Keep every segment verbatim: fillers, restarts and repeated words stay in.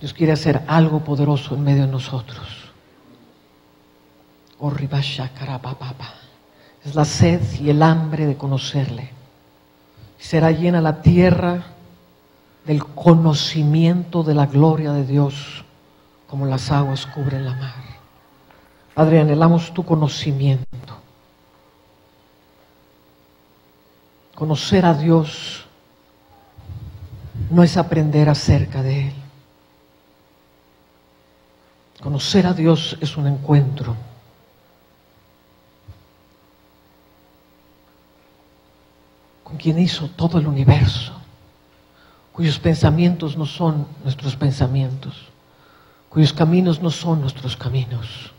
Dios quiere hacer algo poderoso en medio de nosotros. Es la sed y el hambre de conocerle. Será llena la tierra del conocimiento de la gloria de Dios, como las aguas cubren la mar. Padre, anhelamos tu conocimiento. Conocer a Dios no es aprender acerca de Él. Conocer a Dios es un encuentro. Con quien hizo todo el universo, cuyos pensamientos no son nuestros pensamientos, cuyos caminos no son nuestros caminos.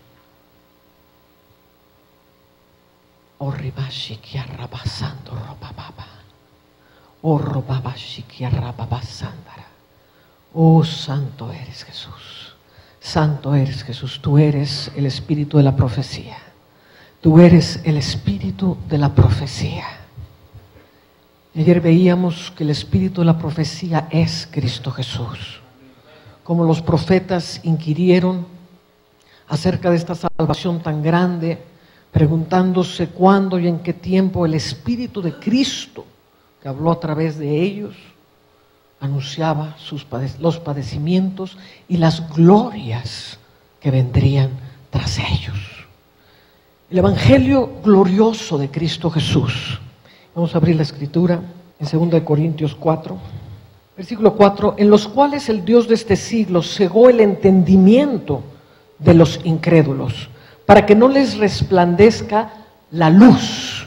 Oh, ribashikiarrabasando robababa. Oh, robabashikiarrababasandara. Oh, santo eres Jesús. Santo eres Jesús. Tú eres el espíritu de la profecía. Tú eres el espíritu de la profecía. Ayer veíamos que el espíritu de la profecía es Cristo Jesús. Como los profetas inquirieron acerca de esta salvación tan grande, preguntándose cuándo y en qué tiempo el espíritu de Cristo, que habló a través de ellos, anunciaba sus pade- los padecimientos y las glorias que vendrían tras ellos. El evangelio glorioso de Cristo Jesús. Vamos a abrir la escritura en segunda de Corintios cuatro, versículo cuatro, en los cuales el Dios de este siglo cegó el entendimiento de los incrédulos, para que no les resplandezca la luz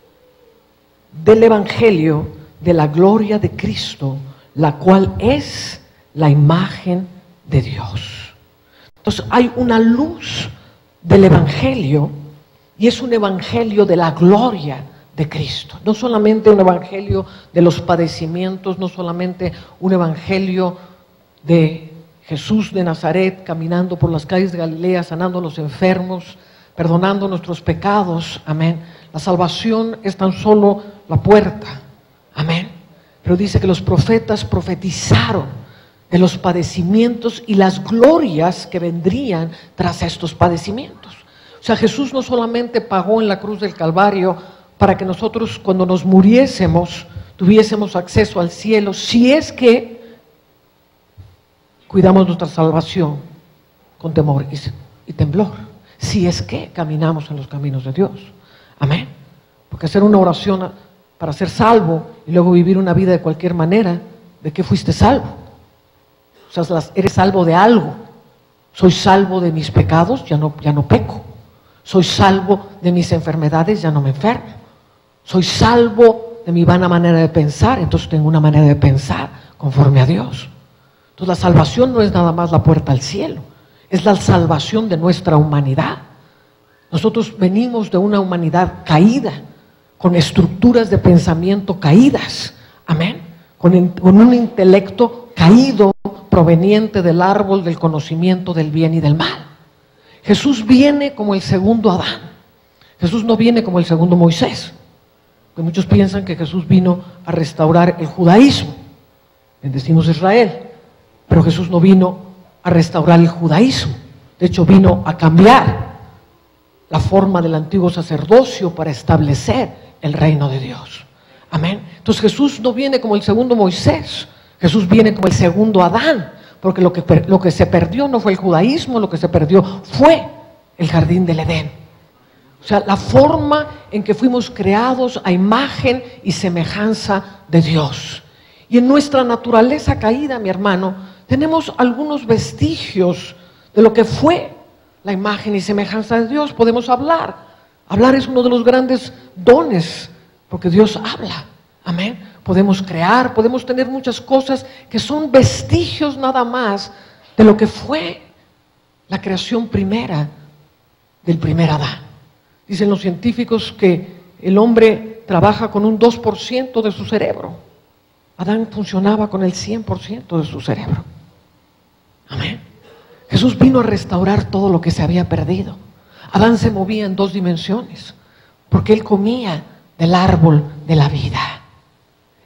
del evangelio de la gloria de Cristo, la cual es la imagen de Dios. Entonces hay una luz del evangelio y es un evangelio de la gloria de Cristo. No solamente un evangelio de los padecimientos, no solamente un evangelio de Jesús de Nazaret caminando por las calles de Galilea, sanando a los enfermos, perdonando nuestros pecados, amén. La salvación es tan solo la puerta, amén. Pero dice que los profetas profetizaron de los padecimientos y las glorias que vendrían tras estos padecimientos. O sea, Jesús no solamente pagó en la cruz del Calvario para que nosotros cuando nos muriésemos tuviésemos acceso al cielo, si es que cuidamos nuestra salvación con temor y, y temblor, si es que caminamos en los caminos de Dios, amén. Porque hacer una oración para ser salvo y luego vivir una vida de cualquier manera, ¿de qué fuiste salvo? O sea, eres salvo de algo. Soy salvo de mis pecados, ya no, ya no peco. Soy salvo de mis enfermedades, ya no me enfermo. Soy salvo de mi vana manera de pensar, entonces tengo una manera de pensar conforme a Dios. Entonces la salvación no es nada más la puerta al cielo, es la salvación de nuestra humanidad. Nosotros venimos de una humanidad caída, con estructuras de pensamiento caídas, amén, con, in, con un intelecto caído proveniente del árbol del conocimiento del bien y del mal. Jesús viene como el segundo Adán. Jesús no viene como el segundo Moisés. Porque muchos piensan que Jesús vino a restaurar el judaísmo. Bendecimos a Israel. Pero Jesús no vino a restaurar el judaísmo. De hecho, vino a cambiar la forma del antiguo sacerdocio para establecer el reino de Dios. Amén. Entonces Jesús no viene como el segundo Moisés. Jesús viene como el segundo Adán. Porque lo que, lo que se perdió no fue el judaísmo, lo que se perdió fue el jardín del Edén. O sea, la forma en que fuimos creados a imagen y semejanza de Dios. Y en nuestra naturaleza caída, mi hermano, tenemos algunos vestigios de lo que fue la imagen y semejanza de Dios. Podemos hablar. Hablar es uno de los grandes dones, porque Dios habla. Amén. Podemos crear, podemos tener muchas cosas que son vestigios nada más de lo que fue la creación primera del primer Adán. Dicen los científicos que el hombre trabaja con un dos por ciento de su cerebro. Adán funcionaba con el cien por ciento de su cerebro. Amén. Jesús vino a restaurar todo lo que se había perdido. Adán se movía en dos dimensiones, porque él comía del árbol de la vida.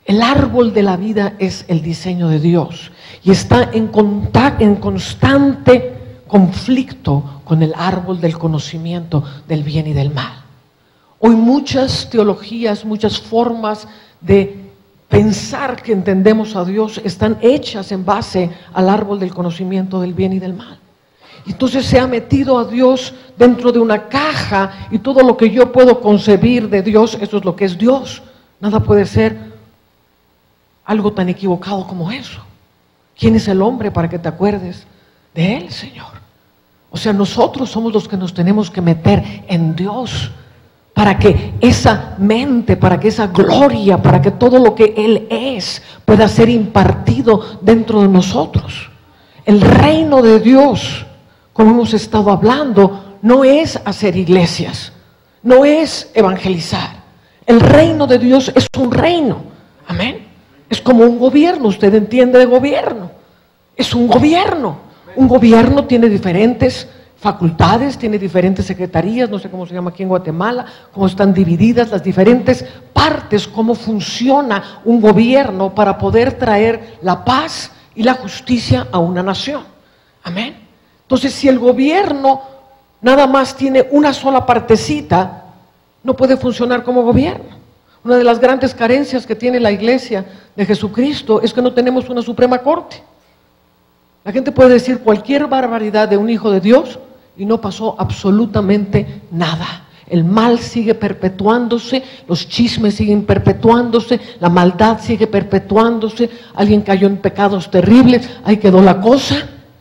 El árbol de la vida es el diseño de Dios y está en, contacto, en constante conflicto con el árbol del conocimiento del bien y del mal. Hoy muchas teologías, muchas formas de pensar que entendemos a Dios están hechas en base al árbol del conocimiento del bien y del mal. Entonces se ha metido a Dios dentro de una caja y todo lo que yo puedo concebir de Dios, eso es lo que es Dios. Nada puede ser algo tan equivocado como eso. ¿Quién es el hombre para que te acuerdes de él, Señor? O sea, nosotros somos los que nos tenemos que meter en Dios para que esa mente, para que esa gloria, para que todo lo que Él es pueda ser impartido dentro de nosotros. El reino de Dios, como hemos estado hablando, no es hacer iglesias, no es evangelizar. El reino de Dios es un reino, amén. Es como un gobierno, usted entiende de gobierno, es un gobierno. Un gobierno tiene diferentes facultades, tiene diferentes secretarías, no sé cómo se llama aquí en Guatemala, cómo están divididas las diferentes partes, cómo funciona un gobierno para poder traer la paz y la justicia a una nación. Amén. Entonces, si el gobierno nada más tiene una sola partecita, no puede funcionar como gobierno. Una de las grandes carencias que tiene la iglesia de Jesucristo es que no tenemos una Suprema Corte. La gente puede decir cualquier barbaridad de un hijo de Dios y no pasó absolutamente nada. El mal sigue perpetuándose, los chismes siguen perpetuándose, la maldad sigue perpetuándose, alguien cayó en pecados terribles, ahí quedó la cosa,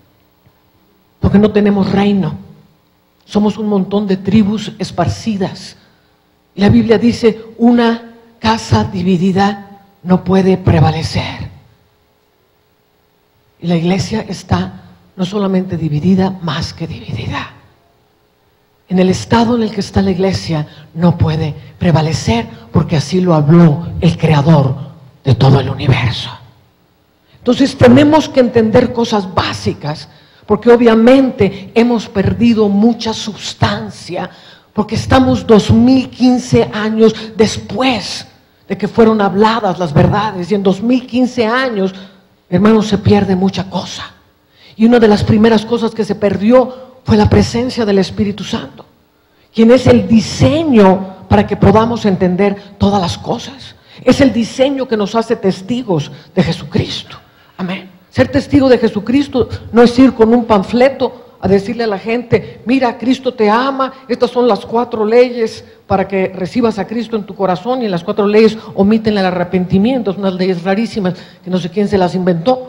porque no tenemos reino. Somos un montón de tribus esparcidas. Y la Biblia dice, una casa dividida no puede prevalecer. Y la iglesia está no solamente dividida, más que dividida. En el estado en el que está la iglesia no puede prevalecer, porque así lo habló el creador de todo el universo. Entonces tenemos que entender cosas básicas, porque obviamente hemos perdido mucha sustancia, porque estamos dos mil quince años después de que fueron habladas las verdades, y en dos mil quince años, hermanos, se pierde mucha cosa. Y una de las primeras cosas que se perdió fue la presencia del Espíritu Santo, quien es el diseño para que podamos entender todas las cosas. Es el diseño que nos hace testigos de Jesucristo. Amén. Ser testigo de Jesucristo no es ir con un panfleto a decirle a la gente, mira, Cristo te ama, estas son las cuatro leyes para que recibas a Cristo en tu corazón, y en las cuatro leyes omiten el arrepentimiento, son unas leyes rarísimas que no sé quién se las inventó.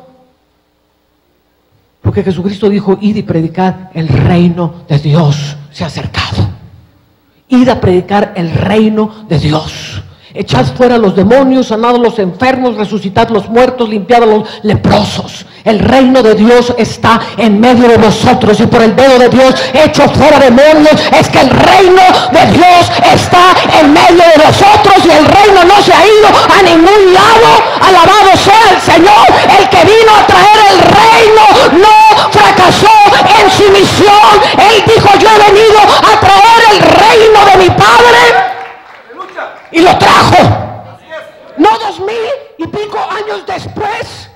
Porque Jesucristo dijo, id y predicad, el reino de Dios se ha acercado. Id a predicar el reino de Dios. Echad fuera los demonios, sanad a los enfermos, resucitad los muertos, limpiad a los leprosos. El reino de Dios está en medio de nosotros, y por el dedo de Dios hecho fuera demonios, es que el reino de Dios está en medio de nosotros, y el reino no se ha ido a ningún lado. Alabado sea el Señor. El que vino a traer el reino no fracasó en su misión. Él dijo, yo he venido a traer el reino de mi Padre. Y lo trajo. No dos mil y pico años después,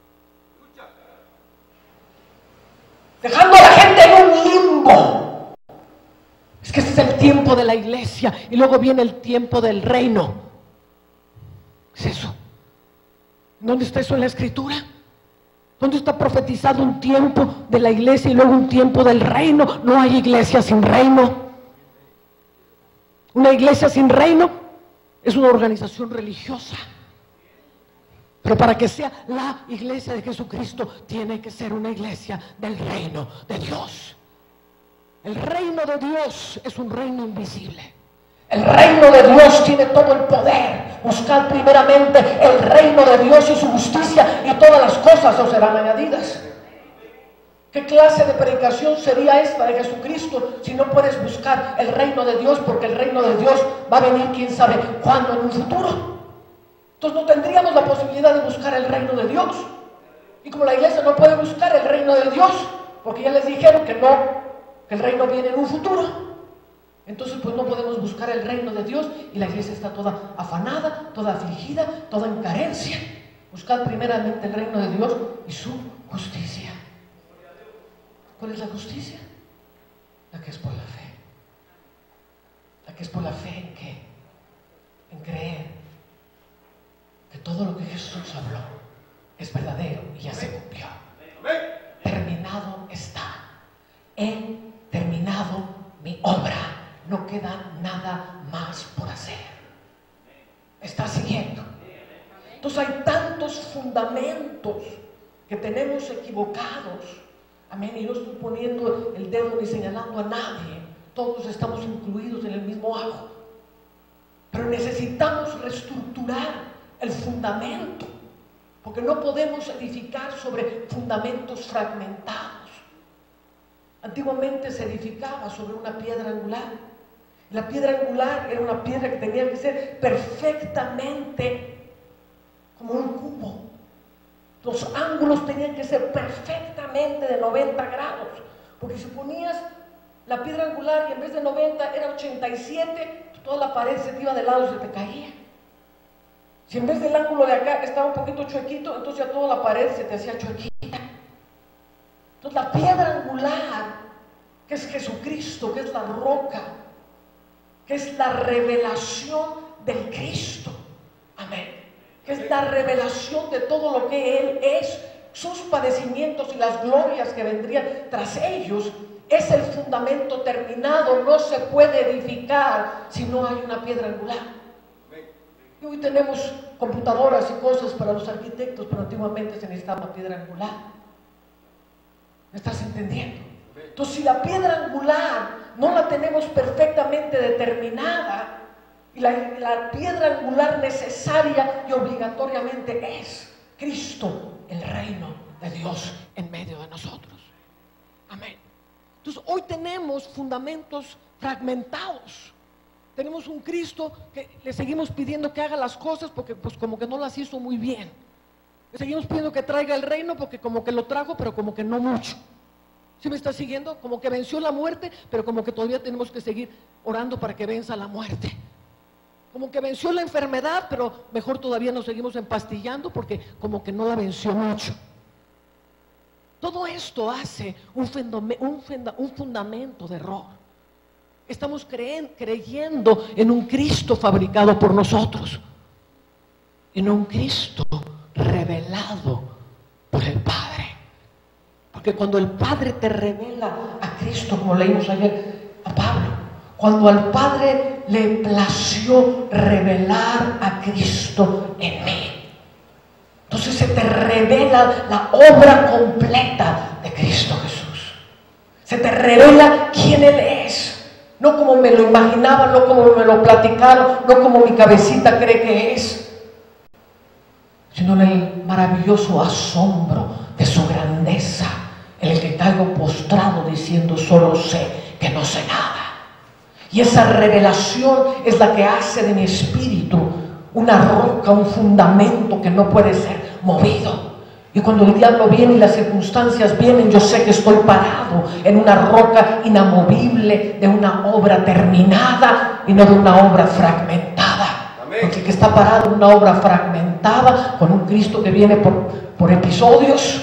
dejando a la gente en un limbo. Es que ese es el tiempo de la iglesia, y luego viene el tiempo del reino. ¿Es eso? ¿Dónde está eso en la Escritura? ¿Dónde está profetizado un tiempo de la iglesia y luego un tiempo del reino? No hay iglesia sin reino. Una iglesia sin reino es una organización religiosa. Pero para que sea la iglesia de Jesucristo, tiene que ser una iglesia del reino de Dios. El reino de Dios es un reino invisible. El reino de Dios tiene todo el poder. Buscad primeramente el reino de Dios y su justicia, y todas las cosas os serán añadidas. ¿Qué clase de predicación sería esta de Jesucristo si no puedes buscar el reino de Dios? Porque el reino de Dios va a venir quién sabe cuándo en un futuro. Entonces no tendríamos la posibilidad de buscar el reino de Dios. Y como la iglesia no puede buscar el reino de Dios, porque ya les dijeron que no, que el reino viene en un futuro, Entonces pues no podemos buscar el reino de Dios y la iglesia está toda afanada, toda afligida, toda en carencia. Buscad primeramente el reino de Dios y su justicia. ¿Cuál es la justicia? La que es por la fe. La que es por la fe en qué? En creer que todo lo que Jesús habló es verdadero y ya se cumplió. Terminado está. He terminado mi obra. No queda nada más por hacer. ¿Está siguiendo? Entonces hay tantos fundamentos que tenemos equivocados. Amén. Y no estoy poniendo el dedo ni señalando a nadie. Todos estamos incluidos en el mismo ajo. Pero necesitamos reestructurar el fundamento, porque no podemos edificar sobre fundamentos fragmentados. Antiguamente se edificaba sobre una piedra angular. La piedra angular era una piedra que tenía que ser perfectamente como un cubo. Los ángulos tenían que ser perfectamente de noventa grados, porque si ponías la piedra angular y en vez de noventa era ochenta y siete, toda la pared se te iba de lado y se te caía. Si en vez del ángulo de acá estaba un poquito chuequito, entonces ya toda la pared se te hacía chuequita. Entonces la piedra angular, que es Jesucristo, que es la roca, que es la revelación del Cristo, amén, que es la revelación de todo lo que Él es, sus padecimientos y las glorias que vendrían tras ellos, es el fundamento terminado. No se puede edificar si no hay una piedra angular. Y hoy tenemos computadoras y cosas para los arquitectos, pero antiguamente se necesitaba una piedra angular. ¿Me estás entendiendo? Entonces, si la piedra angular no la tenemos perfectamente determinada, y la, la piedra angular necesaria y obligatoriamente es Cristo, el reino de Dios en medio de nosotros. Amén. Entonces, hoy tenemos fundamentos fragmentados. Tenemos un Cristo que le seguimos pidiendo que haga las cosas porque pues como que no las hizo muy bien. Le seguimos pidiendo que traiga el reino porque como que lo trajo, pero como que no mucho. ¿Sí me está siguiendo? Como que venció la muerte, pero como que todavía tenemos que seguir orando para que venza la muerte. Como que venció la enfermedad, pero mejor todavía nos seguimos empastillando porque como que no la venció mucho. Todo esto hace un, un, un fundamento de error. Estamos creen, creyendo en un Cristo fabricado por nosotros, en un Cristo revelado por el Padre. Porque cuando el Padre te revela a Cristo, como leímos ayer a Pablo, cuando al Padre le plació revelar a Cristo en mí, entonces se te revela la obra completa de Cristo Jesús. Se te revela quién Él es. No como me lo imaginaba, no como me lo platicaron, no como mi cabecita cree que es, sino en el maravilloso asombro de su grandeza, en el que caigo postrado diciendo: solo sé que no sé nada. Y esa revelación es la que hace de mi espíritu una roca, un fundamento que no puede ser movido. Y cuando el diablo viene y las circunstancias vienen, yo sé que estoy parado en una roca inamovible de una obra terminada y no de una obra fragmentada. Amén. Porque el que está parado en una obra fragmentada, con un Cristo que viene por, por episodios,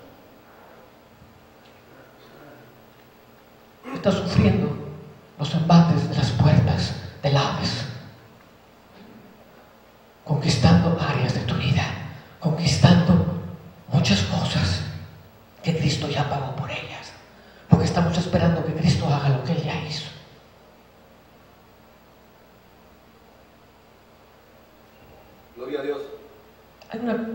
está sufriendo los embates de las puertas del Hades, conquistando áreas de tu vida, conquistando muchas cosas que Cristo ya pagó por ellas, porque estamos esperando que Cristo haga lo que Él ya hizo. Gloria a Dios. Hay una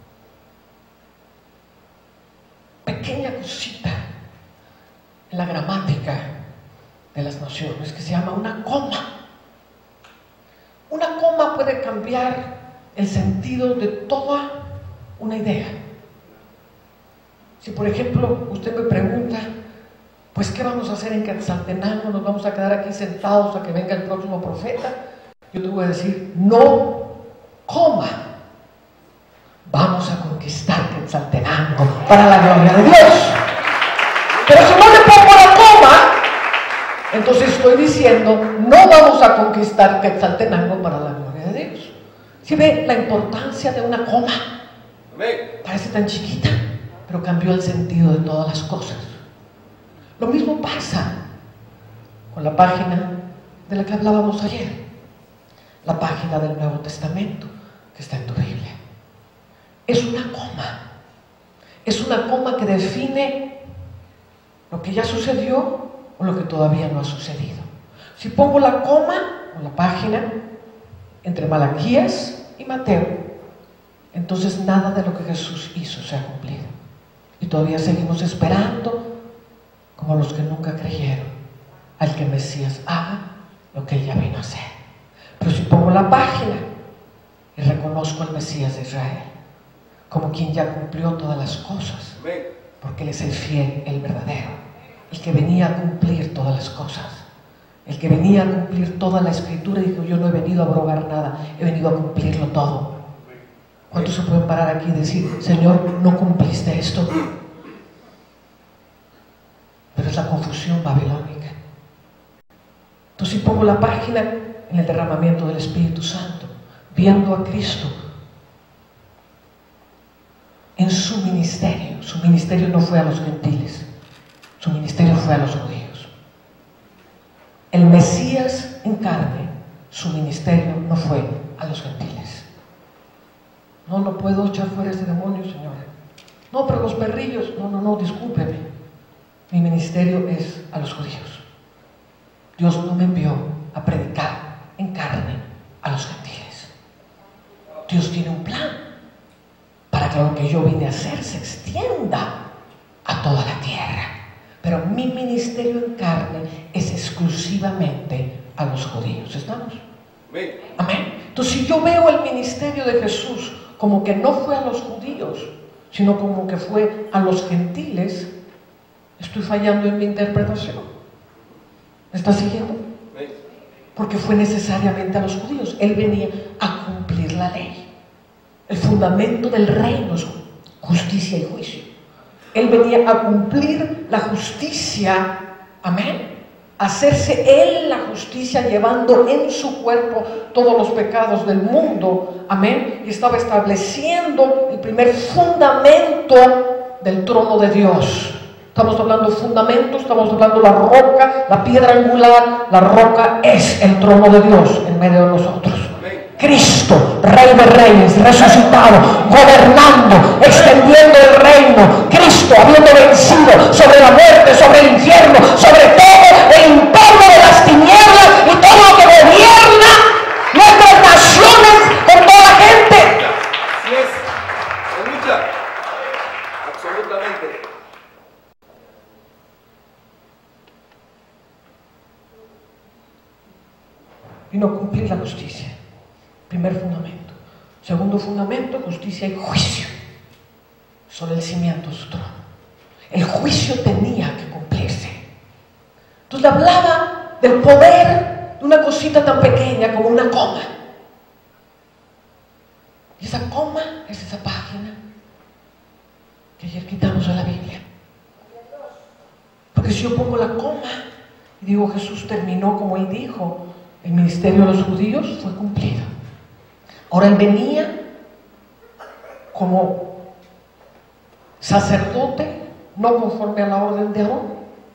pequeña cosita en la gramática de las naciones que se llama una coma. Una coma puede cambiar el sentido de toda una idea. Si por ejemplo usted me pregunta, pues ¿qué vamos a hacer en Quetzaltenango? ¿Nos vamos a quedar aquí sentados a que venga el próximo profeta? Yo te voy a decir, no, coma, vamos a conquistar Quetzaltenango para la gloria de Dios. Pero si no le pongo la coma, Entonces estoy diciendo, no vamos a conquistar Quetzaltenango para la gloria de Dios. ¿Sí ve la importancia de una coma? Amén. Parece tan chiquita, pero cambió el sentido de todas las cosas. Lo mismo pasa con la página de la que hablábamos ayer, la página del Nuevo Testamento que está en tu Biblia. Es una coma, es una coma que define lo que ya sucedió o lo que todavía no ha sucedido. Si pongo la coma o la página entre Malaquías y Mateo, entonces nada de lo que Jesús hizo se ha cumplido. Y todavía seguimos esperando, como los que nunca creyeron, al que Mesías haga lo que él ya vino a hacer. Pero si pongo la página y reconozco al Mesías de Israel como quien ya cumplió todas las cosas, porque él es el fiel, el verdadero, el que venía a cumplir todas las cosas, el que venía a cumplir toda la escritura, y dijo: yo no he venido a abrogar nada, he venido a cumplirlo todo. ¿Cuántos se pueden parar aquí y decir: Señor, no cumpliste esto? Pero es la confusión babilónica. Entonces, si pongo la página en el derramamiento del Espíritu Santo, viendo a Cristo en su ministerio, su ministerio no fue a los gentiles, su ministerio fue a los judíos. El Mesías en carne, su ministerio no fue a los gentiles. No, no puedo echar fuera ese demonio, señora. No, pero los perrillos, no, no, no, discúlpeme. Mi ministerio es a los judíos. Dios no me envió a predicar en carne a los gentiles. Dios tiene un plan para que lo que yo vine a hacer se extienda a toda la tierra. Pero mi ministerio en carne es exclusivamente a los judíos. ¿Estamos? Amén. Amén. Entonces, si yo veo el ministerio de Jesús como que no fue a los judíos, sino como que fue a los gentiles, estoy fallando en mi interpretación. ¿Me está siguiendo? Amén. Porque fue necesariamente a los judíos. Él venía a cumplir la ley. El fundamento del reino es justicia y juicio. Él venía a cumplir la justicia, amén, hacerse Él la justicia, llevando en su cuerpo todos los pecados del mundo, amén, y estaba estableciendo el primer fundamento del trono de Dios. Estamos hablando de fundamentos, estamos hablando de la roca, la piedra angular. La roca es el trono de Dios en medio de nosotros. Cristo, Rey de Reyes, resucitado, gobernando, extendiendo el reino. Cristo habiendo vencido sobre la muerte, sobre el infierno, sobre todo el imperio de las tinieblas y todo lo que gobierna nuestras naciones con toda la gente. Así es. Aleluya. Absolutamente. Vino a cumplir la justicia. Primer fundamento. Segundo fundamento, justicia y juicio. Son el cimiento de su trono. El juicio tenía que cumplirse. Entonces le hablaba del poder de una cosita tan pequeña como una coma. Y esa coma es esa página que ayer quitamos de la Biblia. Porque si yo pongo la coma y digo Jesús terminó como Él dijo, el ministerio de los judíos fue cumplido. Ahora Él venía como sacerdote, no conforme a la orden de Aarón.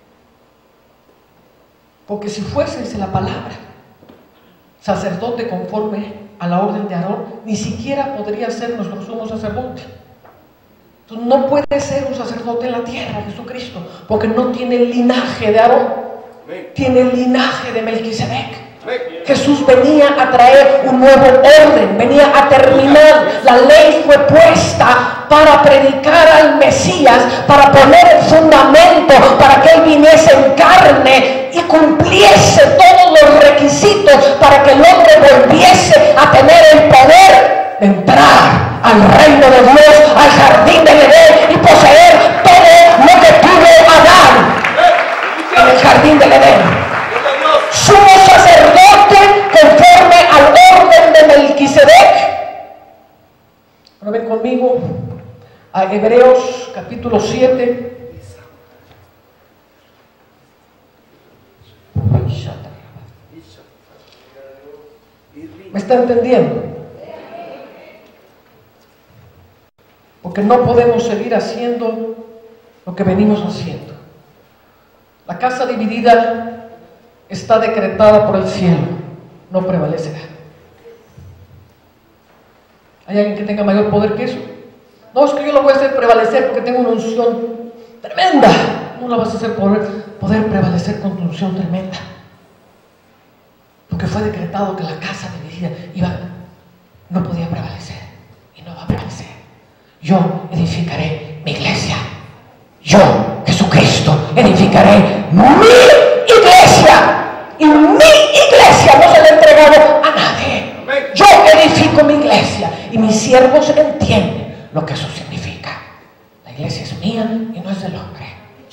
Porque si fuese, dice la palabra, sacerdote conforme a la orden de Aarón, ni siquiera podría ser nuestro sumo sacerdote. Entonces no puede ser un sacerdote en la tierra, Jesucristo, porque no tiene el linaje de Aarón, tiene el linaje de Melquisedec. Jesús venía a traer un nuevo orden, venía a terminar. La ley fue puesta para predicar al Mesías, para poner el fundamento, para que Él viniese en carne y cumpliese todos los requisitos para que el hombre volviese a tener el poder de entrar al reino de Dios, al jardín del Edén y poseer todo lo que tuvo Adán en el jardín del Edén. Sumo sacerdote conforme al orden de Melquisedec. Ahora ven conmigo a Hebreos capítulo siete. ¿Me está entendiendo? Porque no podemos seguir haciendo lo que venimos haciendo. La casa dividida está decretada por el cielo, no prevalecerá. ¿Hay alguien que tenga mayor poder que eso? No, es que yo lo voy a hacer prevalecer porque tengo una unción tremenda. No la vas a hacer poder, poder prevalecer con tu unción tremenda. Porque fue decretado que la casa dividida iba, no podía prevalecer y no va a prevalecer. Yo edificaré mi iglesia. Yo, Jesucristo, edificaré mi iglesia. Y mi iglesia no se la he entregado a nadie. Yo edifico mi iglesia y mis siervos entienden lo que eso significa. La iglesia es mía y no es del hombre.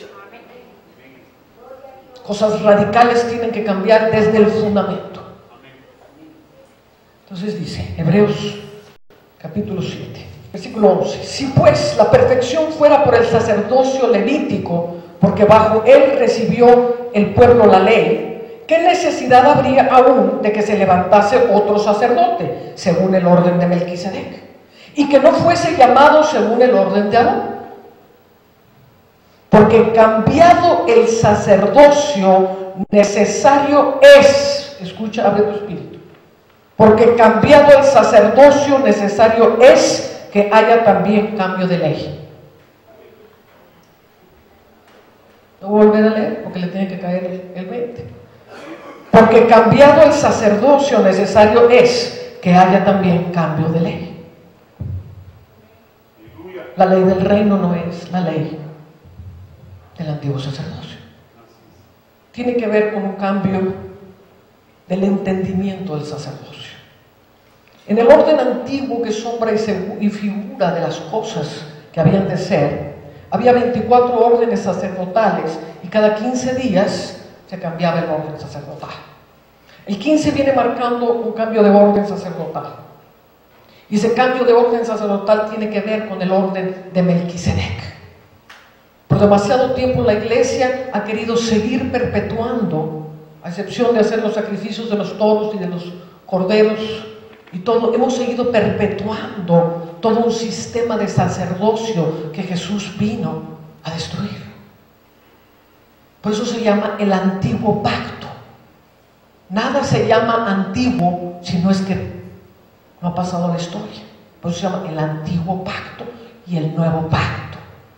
Cosas radicales tienen que cambiar desde el fundamento. Entonces dice, Hebreos capítulo siete, versículo once. Si pues la perfección fuera por el sacerdocio levítico, porque bajo él recibió el pueblo la ley, ¿qué necesidad habría aún de que se levantase otro sacerdote, según el orden de Melquisedec, y que no fuese llamado según el orden de Aarón? Porque cambiado el sacerdocio necesario es, escucha, abre tu espíritu, porque cambiado el sacerdocio necesario es que haya también cambio de ley. No voy a volver a leer porque le tiene que caer el veinte. Porque cambiado el sacerdocio necesario es que haya también cambio de ley. La ley del reino no es la ley del antiguo sacerdocio. Tiene que ver con un cambio del entendimiento del sacerdocio. En el orden antiguo, que sombra y figura de las cosas que habían de ser, había veinticuatro órdenes sacerdotales y cada quince días se cambiaba el orden sacerdotal. El quince viene marcando un cambio de orden sacerdotal. Y ese cambio de orden sacerdotal tiene que ver con el orden de Melquisedec. Por demasiado tiempo la iglesia ha querido seguir perpetuando, a excepción de hacer los sacrificios de los toros y de los corderos y todo, hemos seguido perpetuando todo un sistema de sacerdocio que Jesús vino a destruir. Por eso se llama el antiguo pacto. Nada se llama antiguo si no es que no ha pasado la historia. Por eso se llama el antiguo pacto y el nuevo pacto.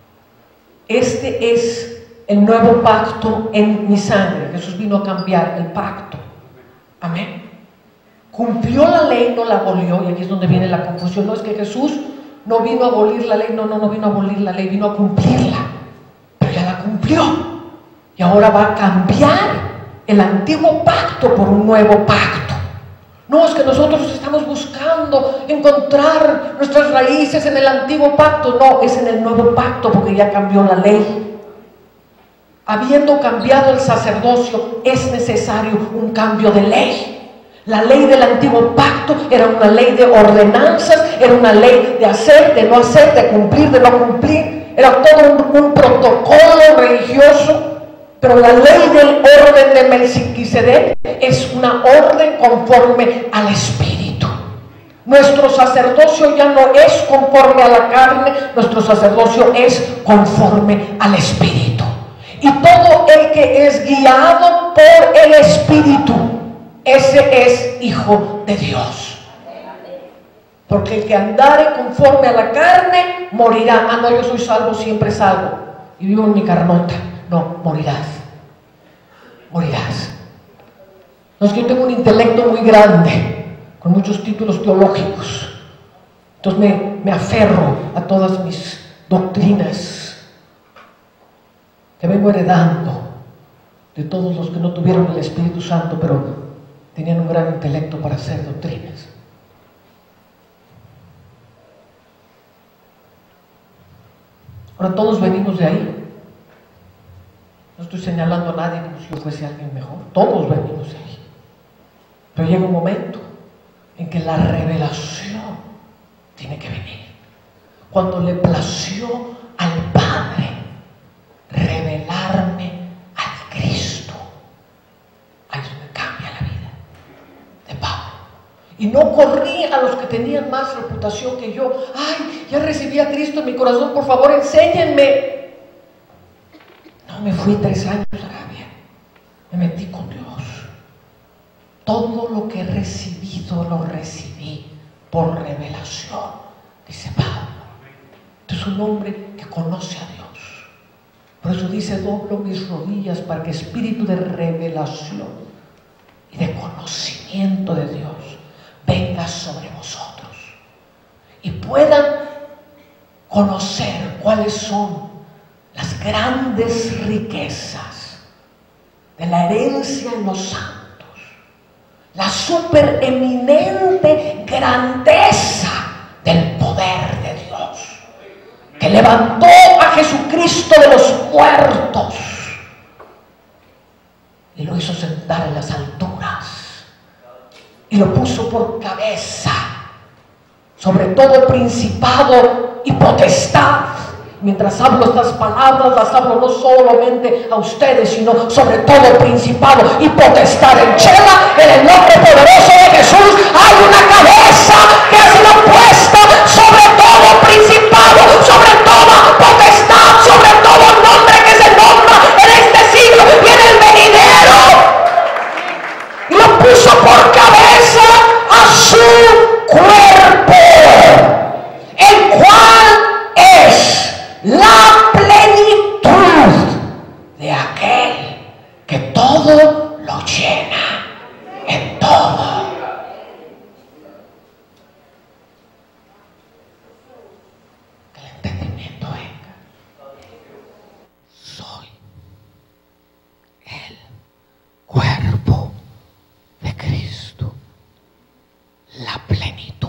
Este es el nuevo pacto en mi sangre. Jesús vino a cambiar el pacto. Amén. Cumplió la ley, no la abolió, y aquí es donde viene la confusión. No es que Jesús no vino a abolir la ley, no, no, no vino a abolir la ley, vino a cumplirla, pero ya la cumplió, y ahora va a cambiar el antiguo pacto por un nuevo pacto. No, es que nosotros estamos buscando encontrar nuestras raíces en el antiguo pacto, no, es en el nuevo pacto porque ya cambió la ley. Habiendo cambiado el sacerdocio, es necesario un cambio de ley. La ley del antiguo pacto era una ley de ordenanzas, era una ley de hacer, de no hacer, de cumplir, de no cumplir. Era todo un, un protocolo religioso. Pero la ley del orden de Melquisedec es una orden conforme al Espíritu. Nuestro sacerdocio ya no es conforme a la carne, nuestro sacerdocio es conforme al Espíritu. Y todo el que es guiado por el Espíritu, ese es hijo de Dios. Porque el que andare conforme a la carne morirá. Ah, no, yo soy salvo, siempre salvo y vivo en mi carnota. No, morirás. Morirás. No, es que yo tengo un intelecto muy grande, con muchos títulos teológicos. Entonces me, me aferro a todas mis doctrinas que vengo heredando de todos los que no tuvieron el Espíritu Santo, pero tenían un gran intelecto para hacer doctrinas. Ahora todos venimos de ahí. No estoy señalando a nadie como si yo fuese alguien mejor. Todos venimos de ahí. Pero llega un momento en que la revelación tiene que venir. Cuando le plació al Padre revelarme al Cristo, hay Y no corrí a los que tenían más reputación que yo. Ay, ya recibí a Cristo en mi corazón, por favor, enséñenme. No, me fui tres años a Arabia. Me metí con Dios. Todo lo que he recibido, lo recibí por revelación, dice Pablo. Este es un hombre que conoce a Dios. Por eso dice, doblo mis rodillas para que espíritu de revelación y de conocimiento de Dios venga sobre vosotros y puedan conocer cuáles son las grandes riquezas de la herencia en los santos, la supereminente grandeza del poder de Dios, que levantó a Jesucristo de los muertos y lo hizo sentar en las alturas y lo puso por cabeza sobre todo principado y potestad. Mientras hablo estas palabras, las hablo no solamente a ustedes, sino sobre todo principado y potestad. En Chela, en el nombre poderoso de Jesús, hay una cabeza que ha sido puesta sobre todo principado, sobre toda potestad, sobre todo nombre que se nombra en este siglo y en el venidero. Y lo puso por cabeza a su cuerpo, el cual es la plenitud de aquel que todo lo llena en todo. Que el entendimiento venga. Soy el cuerpo de Cristo, la plenitud.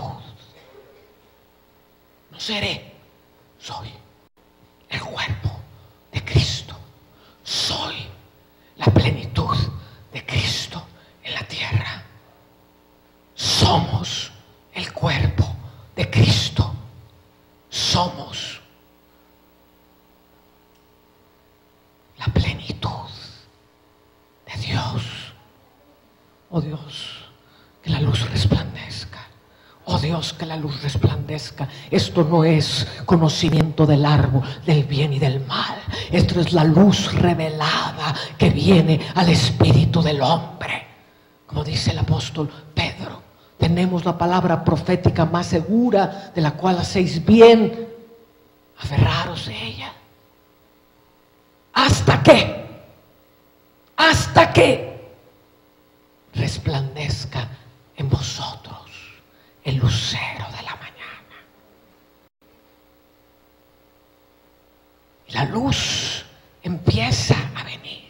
No seré, soy el cuerpo de Cristo. Soy la plenitud de Cristo en la tierra. Somos el cuerpo de Cristo. Somos la plenitud de Dios. Oh Dios, que la luz resplandezca. Oh Dios, que la luz resplandezca. Esto no es conocimiento del árbol, del bien y del mal. Esto es la luz revelada que viene al espíritu del hombre. Como dice el apóstol Pedro, tenemos la palabra profética más segura, de la cual hacéis bien aferraros de ella. ¿Hasta qué? Hasta que resplandezca en vosotros el lucero de la mañana. Y la luz empieza a venir.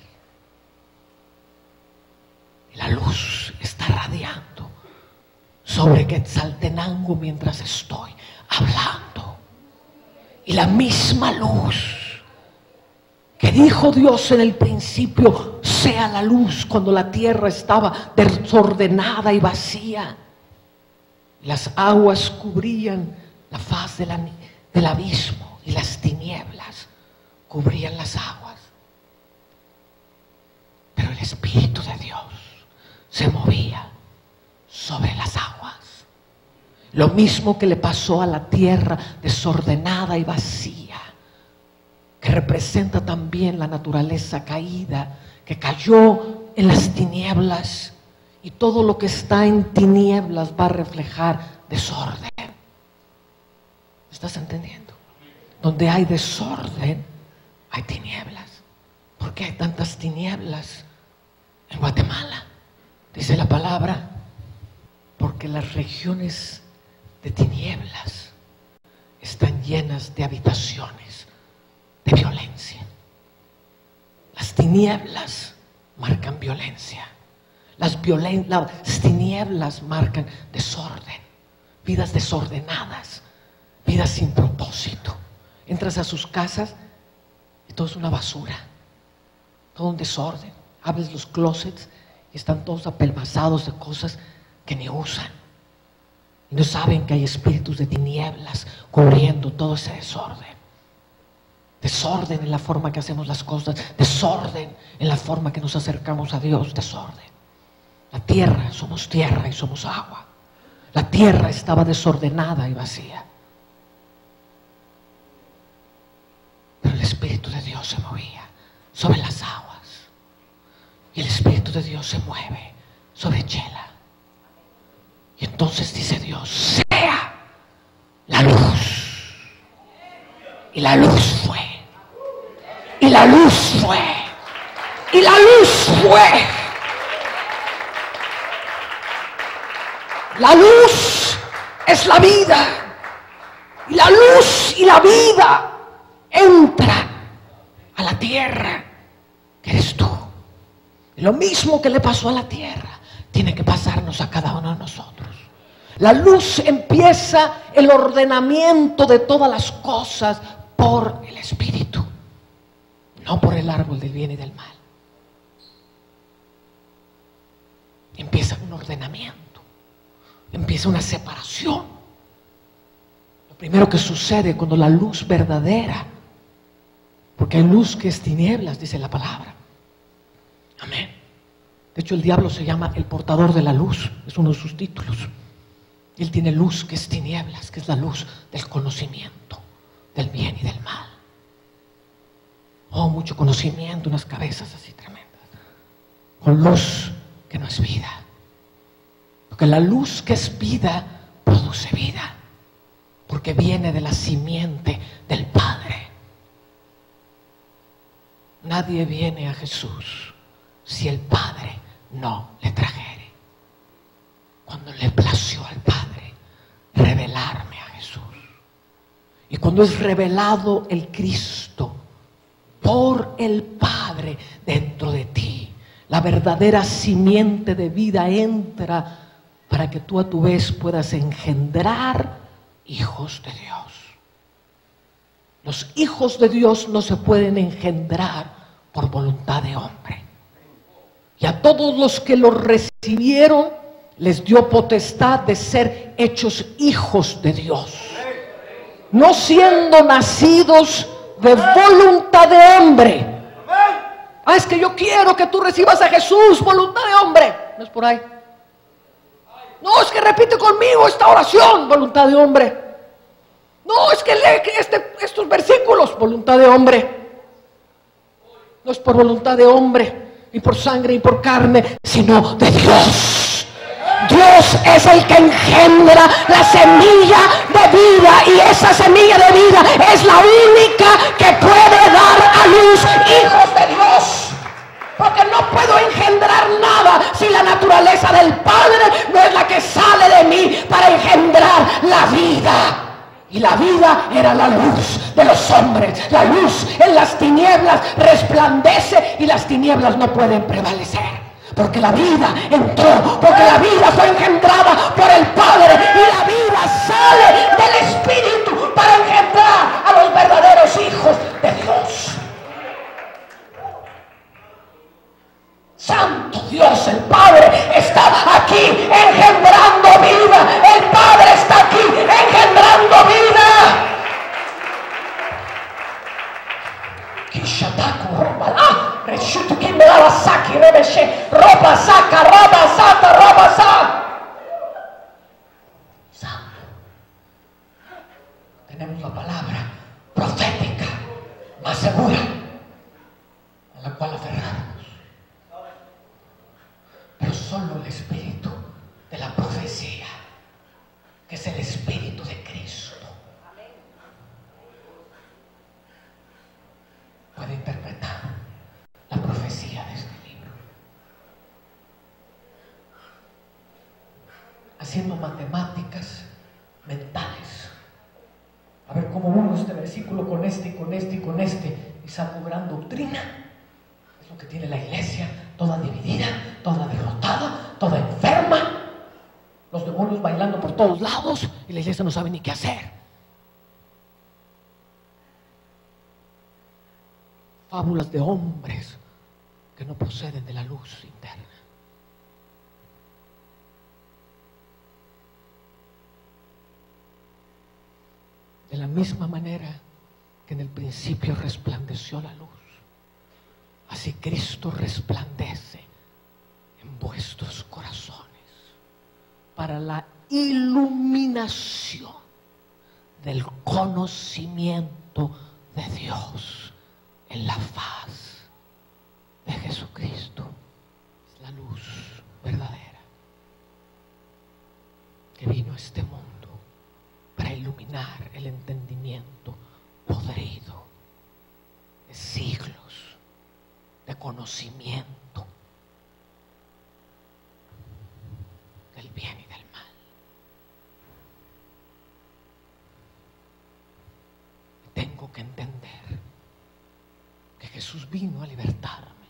Y la luz está radiando sobre Quetzaltenango mientras estoy hablando. Y la misma luz que dijo Dios en el principio, sea la luz, cuando la tierra estaba desordenada y vacía. Las aguas cubrían la faz de la, del abismo y las tinieblas cubrían las aguas. Pero el Espíritu de Dios se movía sobre las aguas. Lo mismo que le pasó a la tierra desordenada y vacía, que representa también la naturaleza caída, que cayó en las tinieblas. Y todo lo que está en tinieblas va a reflejar desorden. ¿Estás entendiendo? Donde hay desorden, hay tinieblas. ¿Por qué hay tantas tinieblas en Guatemala? Dice la palabra, porque las regiones de tinieblas están llenas de habitaciones de violencia. Las tinieblas marcan violencia. Las, violen- las tinieblas marcan desorden, vidas desordenadas, vidas sin propósito. Entras a sus casas y todo es una basura, todo un desorden. Abres los closets y están todos apelmazados de cosas que ni usan. Y no saben que hay espíritus de tinieblas cubriendo todo ese desorden. Desorden en la forma que hacemos las cosas, desorden en la forma que nos acercamos a Dios, desorden. La tierra, somos tierra y somos agua. La tierra estaba desordenada y vacía. Pero el Espíritu de Dios se movía sobre las aguas. Y el Espíritu de Dios se mueve sobre Chela. Y entonces dice Dios, sea la luz. Y la luz fue. Y la luz fue. Y la luz fue. La luz es la vida. Y la luz y la vida entra a la tierra, que eres tú. Y lo mismo que le pasó a la tierra, tiene que pasarnos a cada uno de nosotros. La luz empieza el ordenamiento de todas las cosas por el Espíritu, no por el árbol del bien y del mal. Empieza un ordenamiento, empieza una separación. Lo primero que sucede cuando la luz verdadera, porque hay luz que es tinieblas, dice la palabra. Amén. De hecho, el diablo se llama el portador de la luz, es uno de sus títulos. Él tiene luz que es tinieblas, que es la luz del conocimiento del bien y del mal. Oh, mucho conocimiento, unas cabezas así tremendas, con luz que no es vida. Porque la luz que es vida produce vida, porque viene de la simiente del Padre. Nadie viene a Jesús si el Padre no le trajere. Cuando le plació al Padre revelarme a Jesús. Y cuando es revelado el Cristo por el Padre dentro de ti, la verdadera simiente de vida entra para que tú a tu vez puedas engendrar hijos de Dios. Los hijos de Dios no se pueden engendrar por voluntad de hombre. Y a todos los que lo recibieron les dio potestad de ser hechos hijos de Dios, no siendo nacidos de voluntad de hombre. Ah, es que yo quiero que tú recibas a Jesús, voluntad de hombre. No es por ahí. No, es que repite conmigo esta oración, voluntad de hombre. No, es que lee este, estos versículos, voluntad de hombre. No es por voluntad de hombre, ni por sangre, ni por carne, sino de Dios. Dios es el que engendra la semilla de vida, y esa semilla de vida es la única que puede dar a luz hijos de Dios. Porque no puedo engendrar nada si la naturaleza del Padre no es la que sale de mí para engendrar la vida. Y la vida era la luz de los hombres. La luz en las tinieblas resplandece y las tinieblas no pueden prevalecer. Porque la vida entró, porque la vida fue engendrada por el Padre, y la vida sale del Espíritu para engendrar a los verdaderos hijos de Dios. Santo Dios, el Padre está aquí engendrando vida. El Padre está aquí engendrando vida. Kishataku robala, reshutu kimela saki rebeshe, roba saca, roba sata, roba sa. Santo. Tenemos la palabra profética más segura a la cual aferrarnos. Pero solo el espíritu de la profecía, que es el Espíritu de Cristo, puede interpretar la profecía de este libro. Haciendo matemáticas mentales, a ver cómo uno este versículo con este y con este y con este, y saco gran doctrina. Es lo que tiene la iglesia, toda dividida, toda derrotada, toda enferma, los demonios bailando por todos lados, y la iglesia no sabe ni qué hacer. Fábulas de hombres que no proceden de la luz interna. De la misma manera que en el principio resplandeció la luz, así Cristo resplandece en vuestros corazones, para para la iluminación del conocimiento de Dios en la faz de Jesucristo. Es la luz verdadera que vino a este mundo para iluminar el entendimiento podrido de siglos de conocimiento del bien y del mal. Tengo que entender que Jesús vino a libertarme,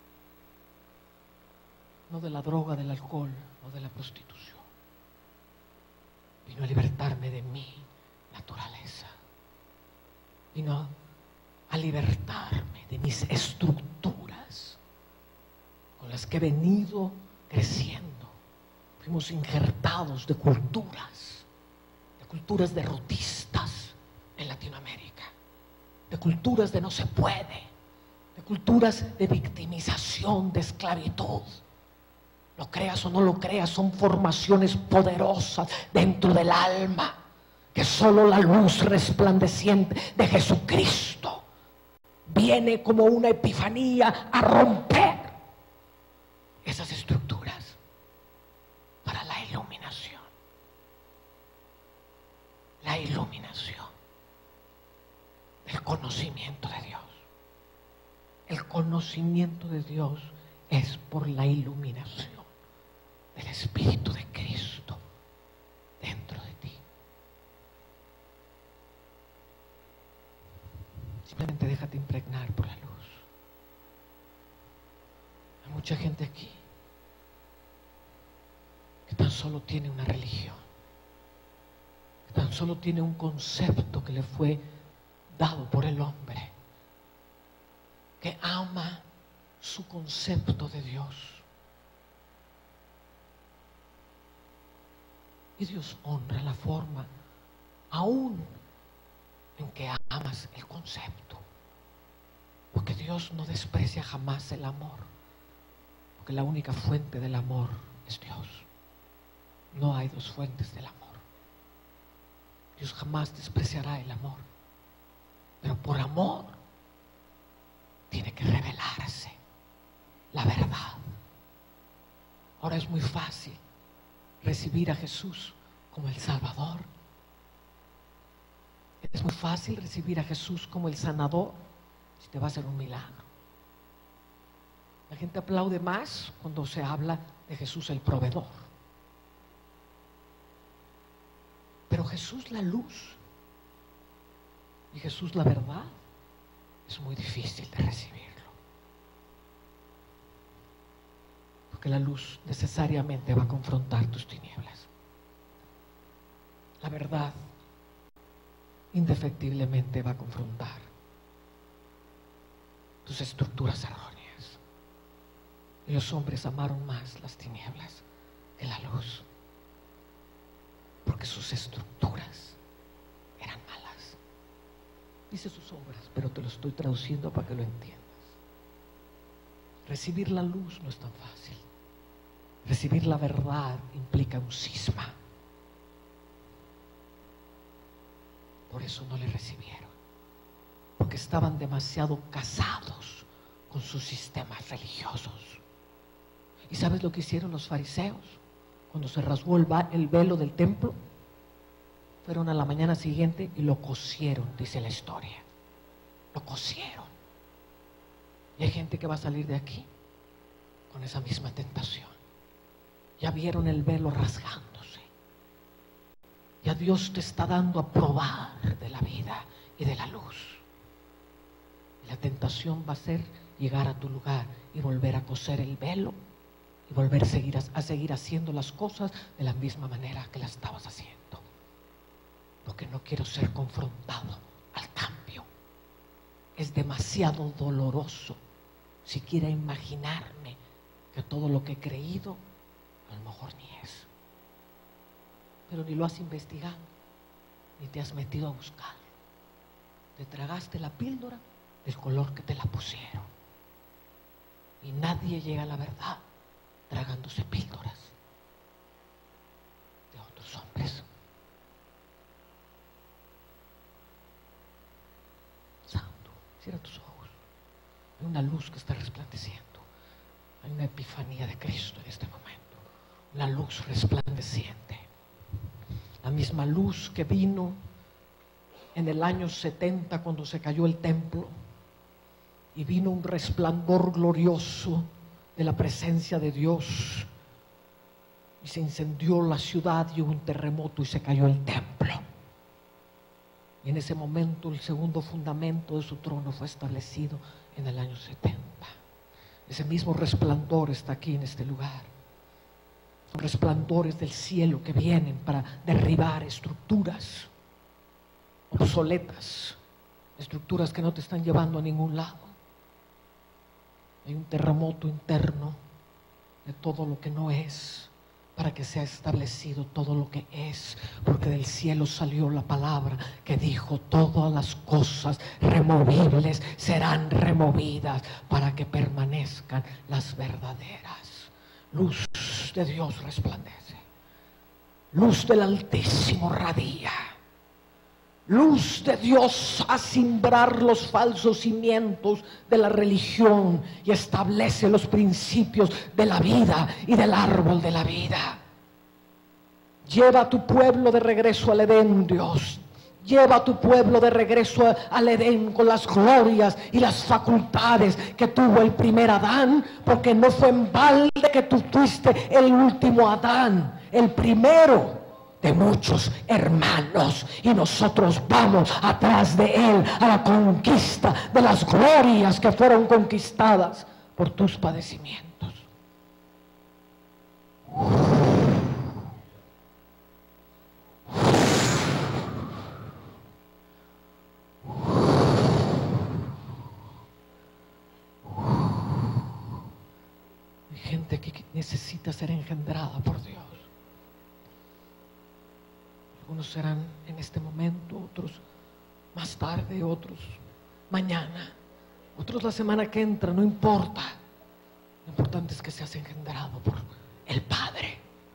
no de la droga, del alcohol o de la prostitución. Vino a libertarme de mi naturaleza. Vino a libertarme de mis estructuras con las que he venido creciendo. Fuimos injertados de culturas, de culturas derrotistas en Latinoamérica, de culturas de no se puede, de culturas de victimización, de esclavitud. Lo creas o no lo creas, son formaciones poderosas dentro del alma, que solo la luz resplandeciente de Jesucristo viene como una epifanía a romper esas estructuras para la iluminación. La iluminación del conocimiento de Dios. El conocimiento de Dios es por la iluminación del Espíritu de Cristo dentro de ti. Simplemente déjate impregnar por la luz. Hay mucha gente aquí que tan solo tiene una religión, que tan solo tiene un concepto que le fue dado por el hombre, que ama su concepto de Dios. Y Dios honra la forma, aún en que amas el concepto, porque Dios no desprecia jamás el amor, porque la única fuente del amor es Dios. No hay dos fuentes del amor. Dios jamás despreciará el amor, pero por amor tiene que revelarse la verdad. Ahora es muy fácil recibir a Jesús como el Salvador. Es muy fácil recibir a Jesús como el sanador si te va a hacer un milagro. La gente aplaude más cuando se habla de Jesús el proveedor. Pero Jesús la luz y Jesús la verdad es muy difícil de recibirlo. Porque la luz necesariamente va a confrontar tus tinieblas. La verdad indefectiblemente va a confrontar tus estructuras erróneas. Y los hombres amaron más las tinieblas que la luz, porque sus estructuras eran malas. Dice sus obras, pero te lo estoy traduciendo para que lo entiendas. Recibir la luz no es tan fácil. Recibir la verdad implica un cisma. Por eso no le recibieron, porque estaban demasiado casados con sus sistemas religiosos. ¿Y sabes lo que hicieron los fariseos? Cuando se rasgó el, el velo del templo, fueron a la mañana siguiente y lo cosieron, dice la historia. Lo cosieron. Y hay gente que va a salir de aquí con esa misma tentación. Ya vieron el velo rasgándose. Ya Dios te está dando a probar de la vida y de la luz. Y la tentación va a ser llegar a tu lugar y volver a coser el velo y volver a seguir, a, a seguir haciendo las cosas de la misma manera que las estabas haciendo. Porque no quiero ser confrontado al cambio. Es demasiado doloroso siquiera imaginarme que todo lo que he creído a lo mejor ni es. Pero ni lo has investigado, ni te has metido a buscarlo. Te tragaste la píldora del color que te la pusieron. Y nadie llega a la verdad tragándose píldoras. Cierra tus ojos. Hay una luz que está resplandeciendo. Hay una epifanía de Cristo en este momento. Una luz resplandeciente. La misma luz que vino en el año setenta cuando se cayó el templo. Y vino un resplandor glorioso de la presencia de Dios. Y se incendió la ciudad y hubo un terremoto y se cayó el templo. Y en ese momento el segundo fundamento de su trono fue establecido en el año setenta. Ese mismo resplandor está aquí en este lugar. Son resplandores del cielo que vienen para derribar estructuras obsoletas, estructuras que no te están llevando a ningún lado. Hay un terremoto interno de todo lo que no es, para que sea establecido todo lo que es, porque del cielo salió la palabra que dijo: todas las cosas removibles serán removidas para que permanezcan las verdaderas. Luz de Dios resplandece, luz del Altísimo radia, luz de Dios a simbrar los falsos cimientos de la religión y establece los principios de la vida y del árbol de la vida. Lleva a tu pueblo de regreso al Edén, Dios. Lleva a tu pueblo de regreso al Edén con las glorias y las facultades que tuvo el primer Adán, porque no fue en balde que tú fuiste el último Adán, el primero de muchos hermanos, y nosotros vamos atrás de él a la conquista de las glorias que fueron conquistadas por tus padecimientos. Hay gente que necesita ser engendrada por Dios. Algunos serán en este momento, otros más tarde, otros mañana, otros la semana que entra, no importa. Lo importante es que seas engendrado por el Padre.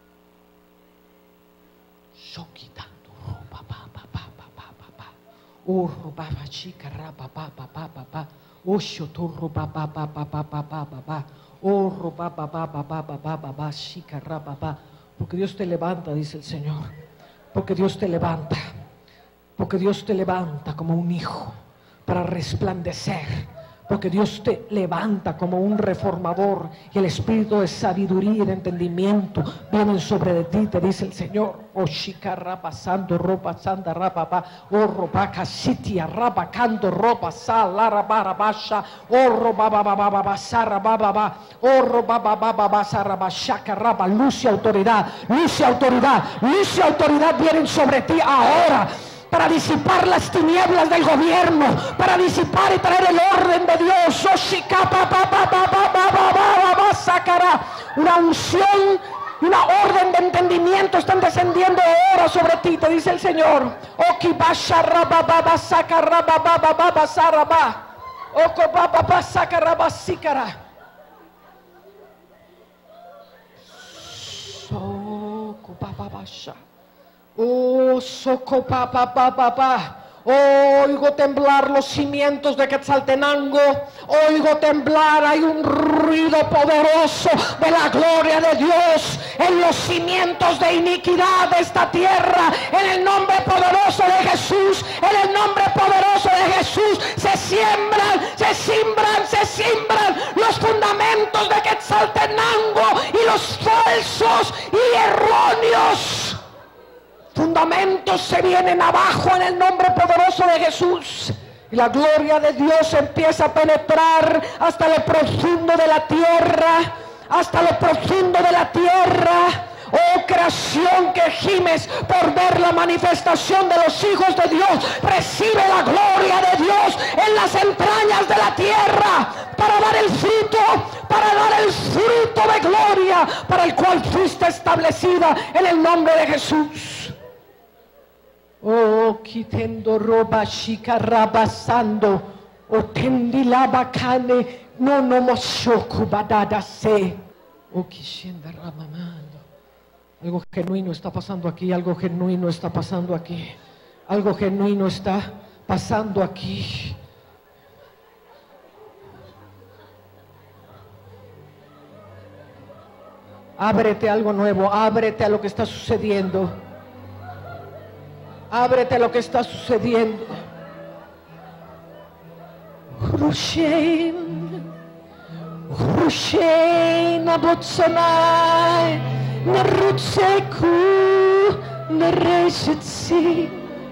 Shokitando ropa pa pa pa pa pa pa pa. Oh ropa pa chica rapa pa pa pa pa pa. Oh shotorro pa pa pa pa pa pa pa pa pa. Oh ropa pa pa pa pa pa pa pa pa chica rapa pa. Porque Dios te levanta, dice el Señor. Porque Dios te levanta, porque Dios te levanta como un hijo para resplandecer, porque Dios te levanta como un reformador y el espíritu de sabiduría y de entendimiento vienen sobre de ti, te dice el Señor. Oh chica rapa sando ropa sanda rapa pa, oh ropa casitia rapa cando ropa sal la rapa rabasha, oh ropa ba ba ba ba ba sarra ba ba ba, oh ropa ba ba ba ba sarra ba shaka rapa. Luz y autoridad, luz y autoridad, luz y autoridad vienen sobre ti ahora, para disipar las tinieblas del gobierno, para disipar y traer el orden de Dios. Una unción y una orden de entendimiento están descendiendo ahora sobre ti, te dice el Señor. Oh, soco pa pa pa pa pa. Oigo temblar los cimientos de Quetzaltenango. Oigo temblar, hay un ruido poderoso de la gloria de Dios en los cimientos de iniquidad de esta tierra. En el nombre poderoso de Jesús, en el nombre poderoso de Jesús, se siembran, se siembran, se siembran los fundamentos de Quetzaltenango y los falsos y erróneos fundamentos se vienen abajo en el nombre poderoso de Jesús. Y la gloria de Dios empieza a penetrar hasta lo profundo de la tierra, hasta lo profundo de la tierra. Oh creación que gimes por ver la manifestación de los hijos de Dios, recibe la gloria de Dios en las entrañas de la tierra para dar el fruto, para dar el fruto de gloria para el cual fuiste establecida en el nombre de Jesús. Oh, quitendo roba chica rabasando, o tendi la bacane, no no moshoku badada se. Oh, quisienda ramamando. Algo genuino está pasando aquí, algo genuino está pasando aquí, algo genuino está pasando aquí. Ábrete a algo nuevo, ábrete a lo que está sucediendo. Ábrete a lo que está sucediendo. Rushein, Rushein, Abotsanai, Nerutseku, Nereshetsi,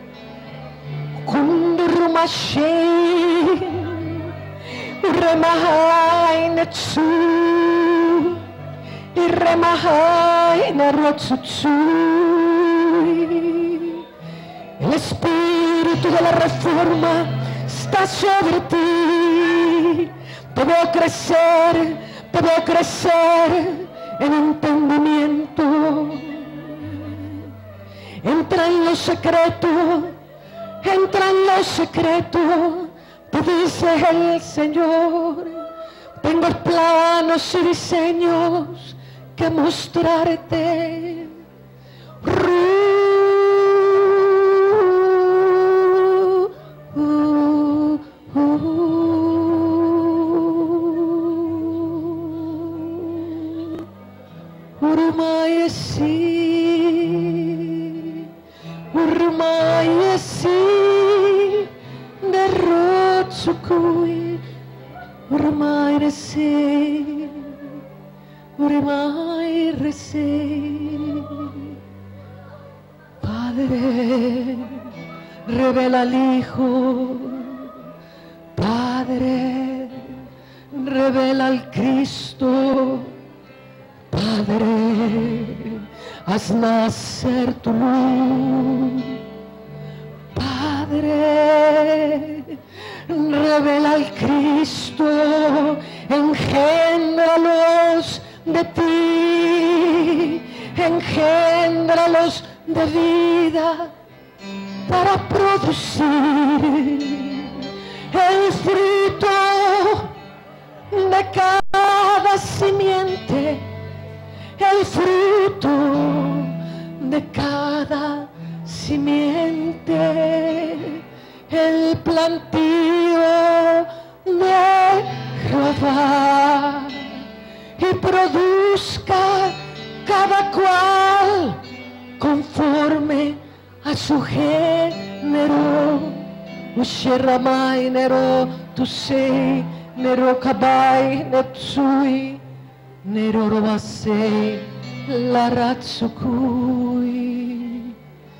Kundurumashein, Remahai Netsu, Remahai Nerotsutsu. El espíritu de la reforma está sobre ti. Te veo crecer, te veo crecer en entendimiento. Entra en lo secreto, entra en lo secreto. Te dice el Señor, tengo planos y diseños que mostrarte. Urmayesi, Urmayesi, Nerotsukui, Urmayesi, Urmayesi. Padre, revela al Hijo. Padre, revela al Cristo. Padre, haz nacer tu luz. Padre, revela al Cristo, engéndralos de ti, engéndralos de vida para producir el fruto de cada simiente, el fruto de cada simiente, el plantío de Jehová, y produzca cada cual conforme a su género. Ushiramai nero tusei nero kabai netsui nero robasei laratsukui.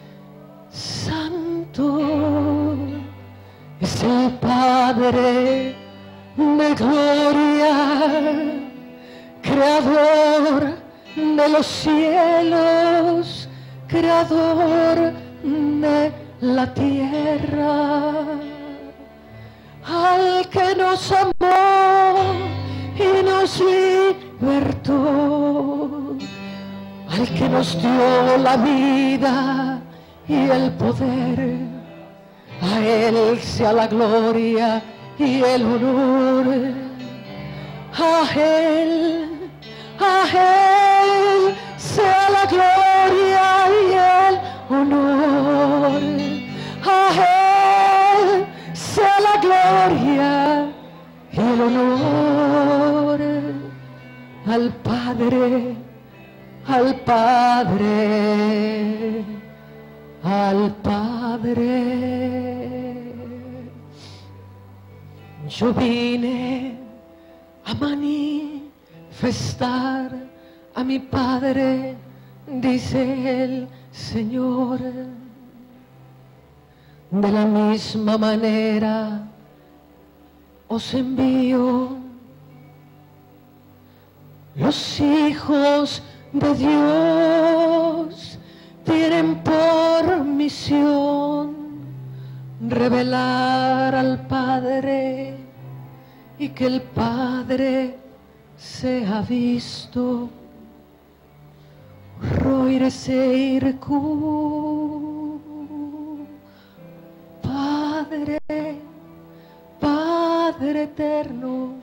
Santo es el Padre de gloria, creador de los cielos, creador de la tierra, al que nos amó y nos libertó, al que nos dio la vida y el poder. A Él sea la gloria y el honor. A Él, a Él sea la gloria y el honor. A Él sea la gloria y el honor. Al Padre, al Padre, al Padre. Yo vine a manifestar a mi Padre, dice el Señor. De la misma manera os envío. Los hijos de Dios tienen por misión revelar al Padre y que el Padre sea visto. Roireseirku, Padre, Padre eterno,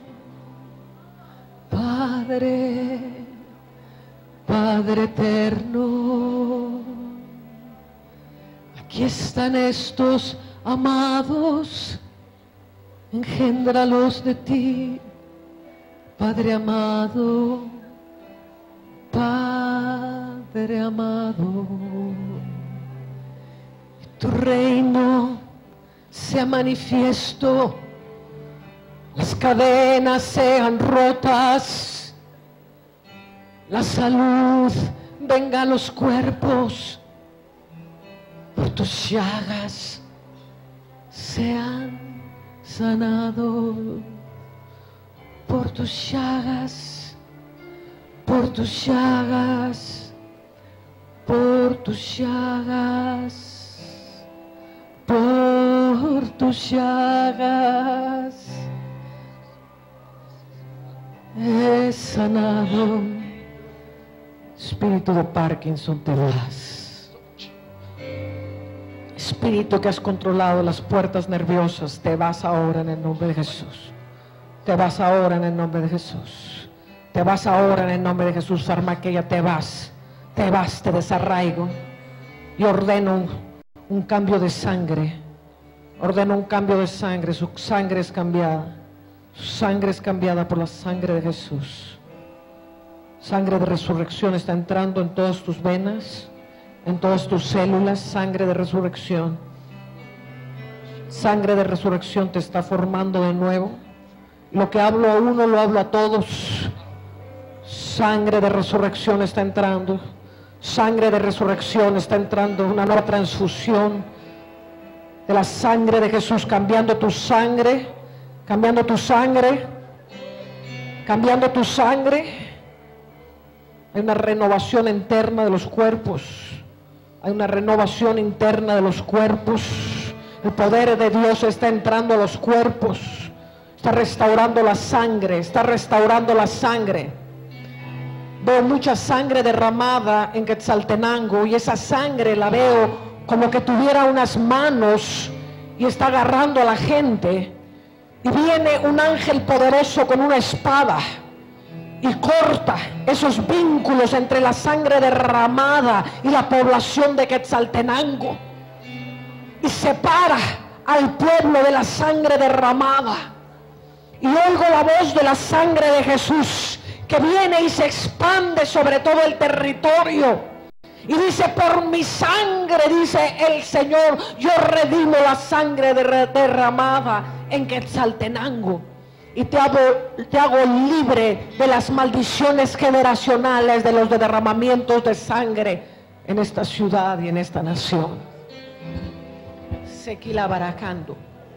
Padre, Padre eterno. Aquí están estos amados, engéndralos de ti, Padre amado, Padre seré amado. Tu reino sea manifiesto, las cadenas sean rotas, la salud venga a los cuerpos, por tus llagas sean sanados, por tus llagas, por tus llagas, por tus llagas. Por tus llagas he sanado. Espíritu de Parkinson, te vas. Espíritu que has controlado las puertas nerviosas, te vas ahora en el nombre de Jesús. Te vas ahora en el nombre de Jesús. Te vas ahora en el nombre de Jesús. Farmaqueia, te vas. Te vas, te desarraigo. Y ordeno un Un cambio de sangre. Ordeno un cambio de sangre. Su sangre es cambiada. Su sangre es cambiada por la sangre de Jesús. Sangre de resurrección está entrando en todas tus venas, en todas tus células. Sangre de resurrección. Sangre de resurrección te está formando de nuevo. Lo que hablo a uno lo hablo a todos. Sangre de resurrección está entrando. Sangre de resurrección está entrando, una nueva transfusión de la sangre de Jesús, cambiando tu sangre, cambiando tu sangre, cambiando tu sangre. Hay una renovación interna de los cuerpos, hay una renovación interna de los cuerpos. El poder de Dios está entrando a los cuerpos, está restaurando la sangre, está restaurando la sangre. Veo mucha sangre derramada en Quetzaltenango y esa sangre la veo como que tuviera unas manos y está agarrando a la gente. Y viene un ángel poderoso con una espada y corta esos vínculos entre la sangre derramada y la población de Quetzaltenango. Y separa al pueblo de la sangre derramada. Y oigo la voz de la sangre de Jesús que viene y se expande sobre todo el territorio y dice: por mi sangre, dice el Señor, yo redimo la sangre derramada en Quetzaltenango y te hago, te hago libre de las maldiciones generacionales de los derramamientos de sangre en esta ciudad y en esta nación. Sequila baracando,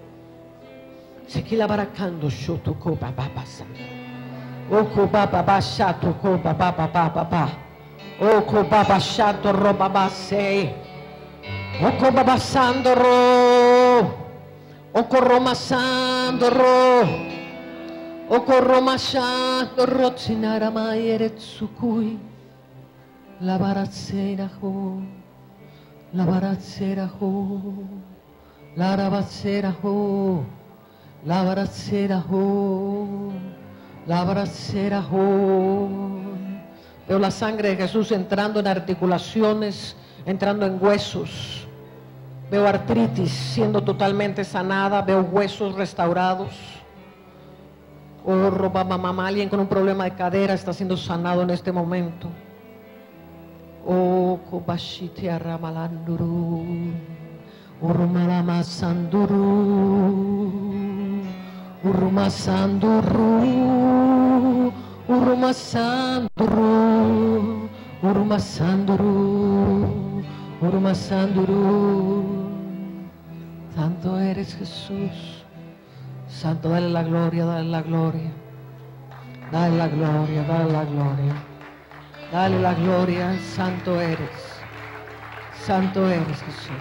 sequila baracando, shutuko bababasa. Oko baba bashato ko baba baba baba. Oko baba shato roba base. Oko baba sandoro. Oko roma sandoro. Oko roma sandoro tinara mayere tsukui. La baratsera ho. La baratsera ho. La baratsera ho. La baratsera ho. La bracera, oh. Veo la sangre de Jesús entrando en articulaciones, entrando en huesos. Veo artritis siendo totalmente sanada. Veo huesos restaurados. Oh, roba mamá, alguien con un problema de cadera está siendo sanado en este momento. Oh, kobashite arramalanduru, urmalama sanduru. Urumasanduru, Urumasanduru, Urumasanduru, Urumasanduru. Santo eres Jesús, Santo, dale la gloria, dale la gloria, dale la gloria, dale la gloria, dale la gloria. Santo eres, Santo eres Jesús.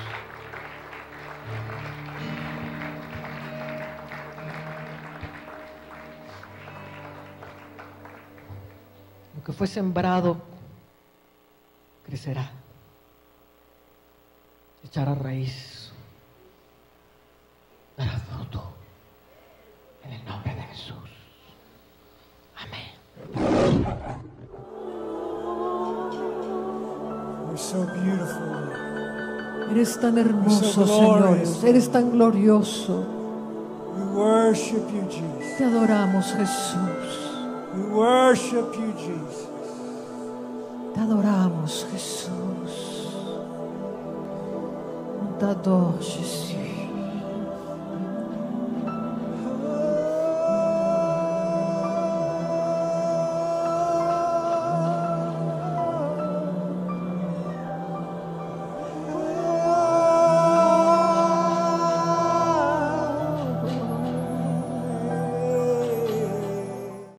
Lo que fue sembrado crecerá, echará raíz, dará fruto en el nombre de Jesús. Amén. You're so beautiful. Eres tan hermoso, Señor. Eres tan glorioso. We worship you, Jesus. Te adoramos, Jesús. We worship you, Jesus. Te adoramos, Jesús. Te adoro, Jesús.